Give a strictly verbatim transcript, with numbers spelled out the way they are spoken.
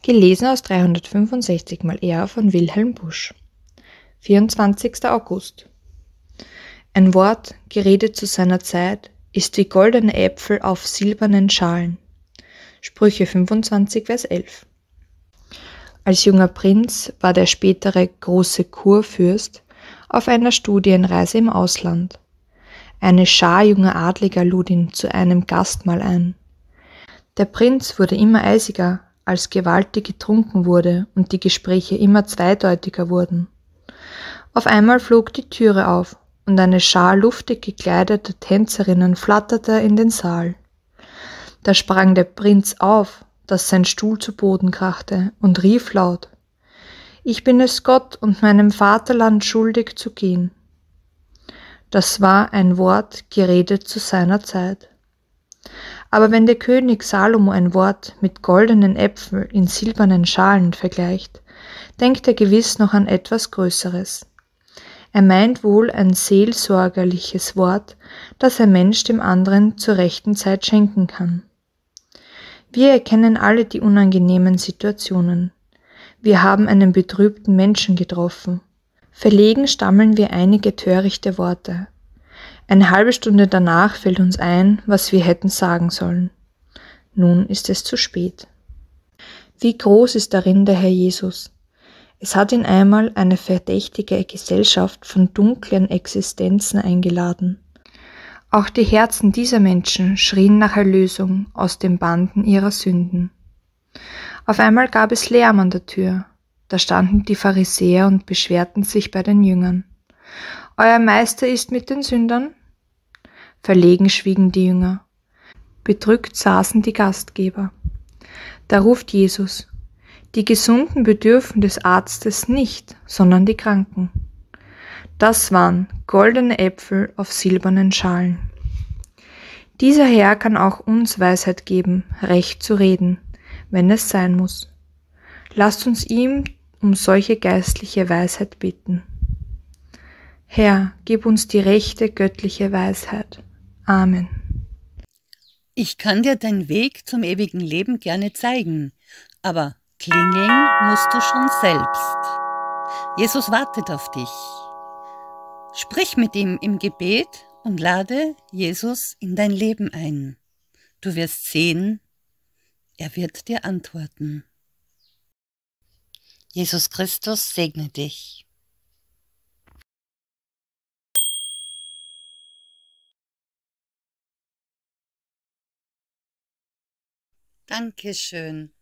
Gelesen aus dreihundertfünfundsechzig mal R von Wilhelm Busch. vierundzwanzigster August. Ein Wort, geredet zu seiner Zeit, ist wie goldene Äpfel auf silbernen Schalen. Sprüche fünfundzwanzig, Vers elf. Als junger Prinz war der spätere große Kurfürst auf einer Studienreise im Ausland. Eine Schar junger Adliger lud ihn zu einem Gastmahl ein. Der Prinz wurde immer eisiger, als gewaltig getrunken wurde und die Gespräche immer zweideutiger wurden. Auf einmal flog die Türe auf und eine Schar luftig gekleideter Tänzerinnen flatterte in den Saal. Da sprang der Prinz auf, dass sein Stuhl zu Boden krachte, und rief laut: »Ich bin es Gott und meinem Vaterland schuldig zu gehen.« Das war ein Wort, geredet zu seiner Zeit. Aber wenn der König Salomo ein Wort mit goldenen Äpfeln in silbernen Schalen vergleicht, denkt er gewiss noch an etwas Größeres. Er meint wohl ein seelsorgerliches Wort, das ein Mensch dem anderen zur rechten Zeit schenken kann. Wir erkennen alle die unangenehmen Situationen. Wir haben einen betrübten Menschen getroffen. Verlegen stammeln wir einige törichte Worte. Eine halbe Stunde danach fällt uns ein, was wir hätten sagen sollen. Nun ist es zu spät. Wie groß ist darin der Herr Jesus? Es hat ihn einmal eine verdächtige Gesellschaft von dunklen Existenzen eingeladen. Auch die Herzen dieser Menschen schrien nach Erlösung aus den Banden ihrer Sünden. Auf einmal gab es Lärm an der Tür. Da standen die Pharisäer und beschwerten sich bei den Jüngern. »Euer Meister ist mit den Sündern?« Verlegen schwiegen die Jünger. Bedrückt saßen die Gastgeber. Da ruft Jesus: »Die Gesunden bedürfen des Arztes nicht, sondern die Kranken.« Das waren goldene Äpfel auf silbernen Schalen. Dieser Herr kann auch uns Weisheit geben, recht zu reden, wenn es sein muss. Lasst uns ihm um solche geistliche Weisheit bitten. Herr, gib uns die rechte göttliche Weisheit. Amen. Ich kann dir den Weg zum ewigen Leben gerne zeigen, aber klingeln musst du schon selbst. Jesus wartet auf dich. Sprich mit ihm im Gebet und lade Jesus in dein Leben ein. Du wirst sehen, er wird dir antworten. Jesus Christus segne dich. Dankeschön.